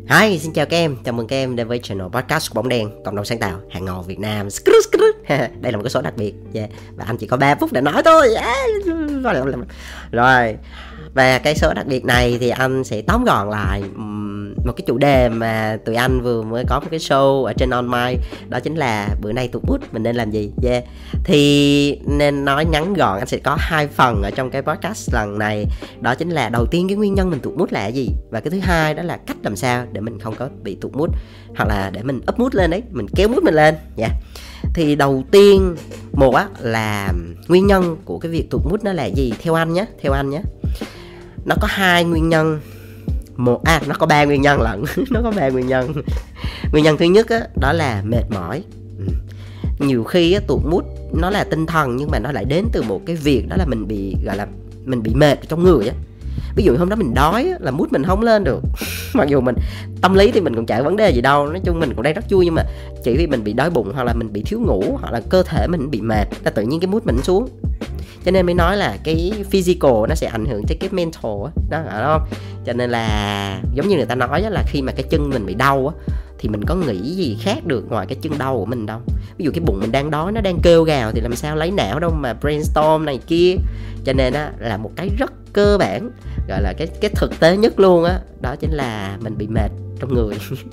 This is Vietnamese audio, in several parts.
Hi, xin chào các em, chào mừng các em đến với channel podcast của Bóng Đen, cộng đồng sáng tạo hàng ngầu Việt Nam. Đây là một cái số đặc biệt, và anh chỉ có 3 phút để nói thôi. Rồi, và cái số đặc biệt này thì anh sẽ tóm gọn lại một cái chủ đề mà tụi anh vừa mới có một cái show ở trên On Mic. Đó chính là bữa nay tụt bút mình nên làm gì. Thì nên nói ngắn gọn, anh sẽ có 2 phần ở trong cái podcast lần này. Đó chính là đầu tiên cái nguyên nhân mình tụt mút là gì, và cái thứ hai đó là cách làm sao để mình không có bị tụt mút, hoặc là để mình up mút lên đấy, mình kéo mút mình lên. Thì đầu tiên một á là nguyên nhân của cái việc tụt mút nó là gì theo anh nhé. Nó có 2 nguyên nhân. Nó có 3 nguyên nhân lận. Nó có 3 nguyên nhân. Nguyên nhân thứ nhất á, đó là mệt mỏi. Nhiều khi á, tụt mút nó là tinh thần, nhưng mà nó lại đến từ một cái việc đó là mình bị gọi là mình bị mệt trong người á. Ví dụ hôm đó mình đói á, là mút mình không lên được. Mặc dù mình tâm lý thì mình cũng chả vấn đề gì đâu, nói chung mình cũng đang rất vui, nhưng mà chỉ vì mình bị đói bụng, hoặc là mình bị thiếu ngủ, hoặc là cơ thể mình bị mệt, là tự nhiên cái mút mình xuống. Cho nên mới nói là cái physical nó sẽ ảnh hưởng tới cái mental đó, đúng không? Cho nên là giống như người ta nói là khi mà cái chân mình bị đau á, thì mình có nghĩ gì khác được ngoài cái chân đau của mình đâu. Ví dụ cái bụng mình đang đói, nó đang kêu gào, thì làm sao lấy não đâu mà brainstorm này kia. Cho nên á, là một cái rất cơ bản, gọi là cái thực tế nhất luôn á, đó chính là mình bị mệt trong người.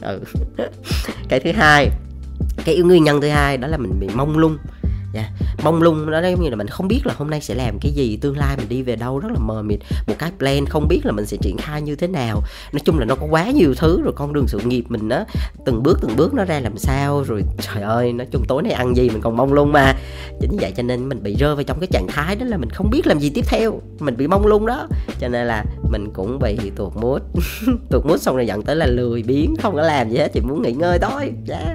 Cái thứ hai, cái nguyên nhân thứ hai đó là mình bị mông lung. Mông lung đó giống như là mình không biết là hôm nay sẽ làm cái gì, tương lai mình đi về đâu rất là mờ mịt, một cái plan không biết là mình sẽ triển khai như thế nào. Nói chung là nó có quá nhiều thứ, rồi con đường sự nghiệp mình á, từng bước nó ra làm sao, rồi trời ơi, nói chung tối nay ăn gì mình còn mông lung mà. Chính vậy cho nên mình bị rơi vào trong cái trạng thái đó là mình không biết làm gì tiếp theo, mình bị mông lung đó. Cho nên là mình cũng bị tụt mood. Tụt mood xong rồi dẫn tới là lười biếng, không có làm gì hết, chỉ muốn nghỉ ngơi thôi.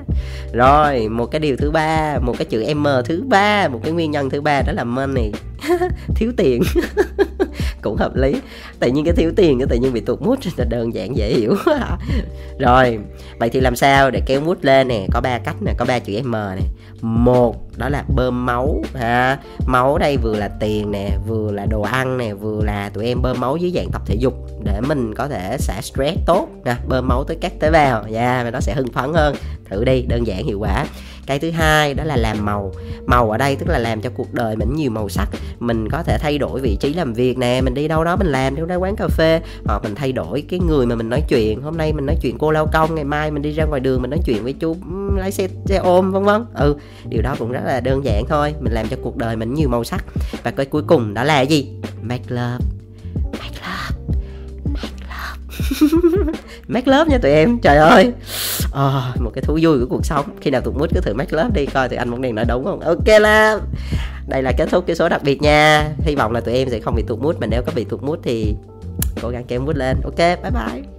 Rồi một cái điều thứ ba, một cái chữ M thứ ba, một cái nguyên nhân thứ ba đó là money. Thiếu tiền. Cũng hợp lý. Tự nhiên cái thiếu tiền, cái tự nhiên bị tụt mood là đơn giản dễ hiểu. Rồi, vậy thì làm sao để kéo mood lên nè? Có 3 cách nè, có 3 chữ M nè. Một, đó là bơm máu. Máu ở đây vừa là tiền nè, vừa là đồ ăn nè, vừa là tụi em bơm máu dưới dạng tập thể dục để mình có thể xả stress tốt nè, bơm máu tới các tế bào, và nó sẽ hưng phấn hơn. Thử đi, đơn giản hiệu quả. Cái thứ hai đó là làm màu. Màu ở đây tức là làm cho cuộc đời mình nhiều màu sắc. Mình có thể thay đổi vị trí làm việc nè, mình đi đâu đó mình làm theo ra quán cà phê, hoặc mình thay đổi cái người mà mình nói chuyện. Hôm nay mình nói chuyện cô lao công, ngày mai mình đi ra ngoài đường mình nói chuyện với chú lái xe ôm, vân vân. Điều đó cũng rất là đơn giản thôi, mình làm cho cuộc đời mình nhiều màu sắc. Và cái cuối cùng đó là gì? Make love. Make love nha tụi em, trời ơi. Một cái thú vui của cuộc sống. Khi nào tụt mood cứ thử make love đi, coi tụi anh Bóng Đen nói đúng không. Ok là đây là kết thúc cái số đặc biệt nha. Hy vọng là tụi em sẽ không bị tụt mood, mà nếu có bị tụt mood thì cố gắng kéo mood lên. Ok, bye bye.